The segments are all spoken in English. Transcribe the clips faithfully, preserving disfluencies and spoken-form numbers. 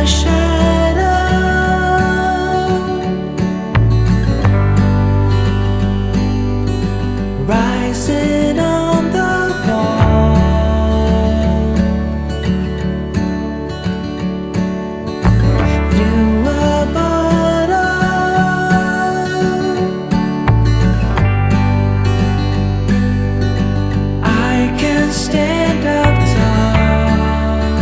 rising on the wall. Through a bottle, I can stand up tall.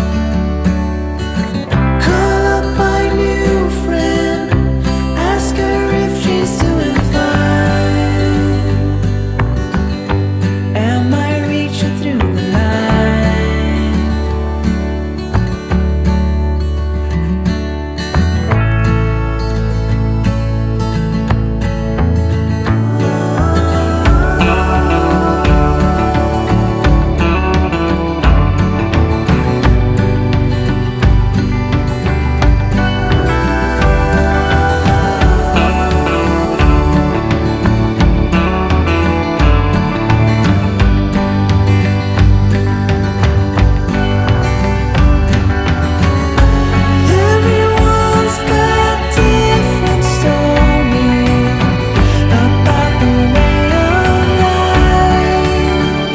Call up my new friend, ask her if she's doing fine. Am I reaching through the line? Everyone's got different stories about the way of life.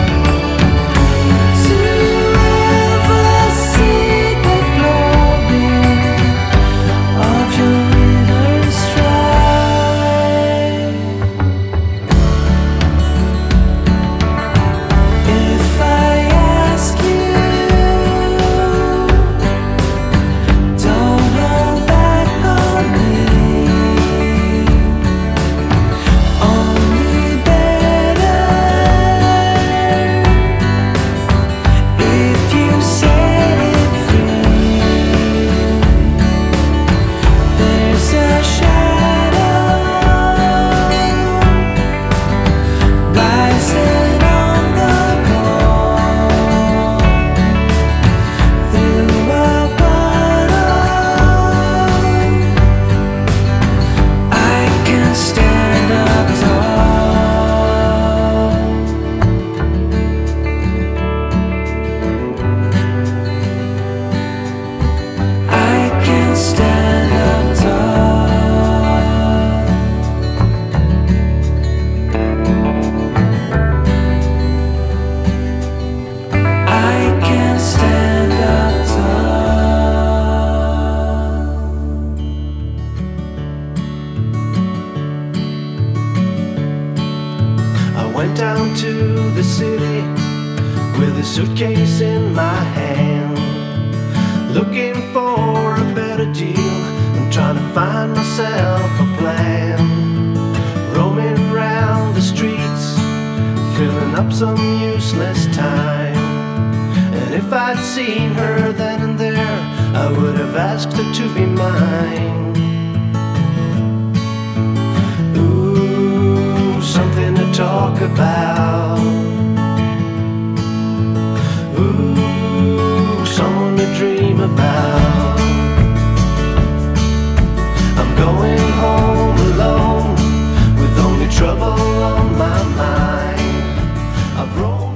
Do you ever see the glory of your inner strife? If I ask you, don't hold back on me. Only better if you set it free. There's a shadow rising on the wall. Through a bottle, I can stand up tall. I can stand up tall. I can stand up tall. I went down to the city with a suitcase in my hand, looking for a better deal and trying to find myself a plan. Roaming round the streets, filling up some useless time. And if I'd seen her then and there, I would have asked her to be mine. Ooh, something to talk about. Ooh, someone to dream about. I'm going home alone with only trouble on my mind. I've rolled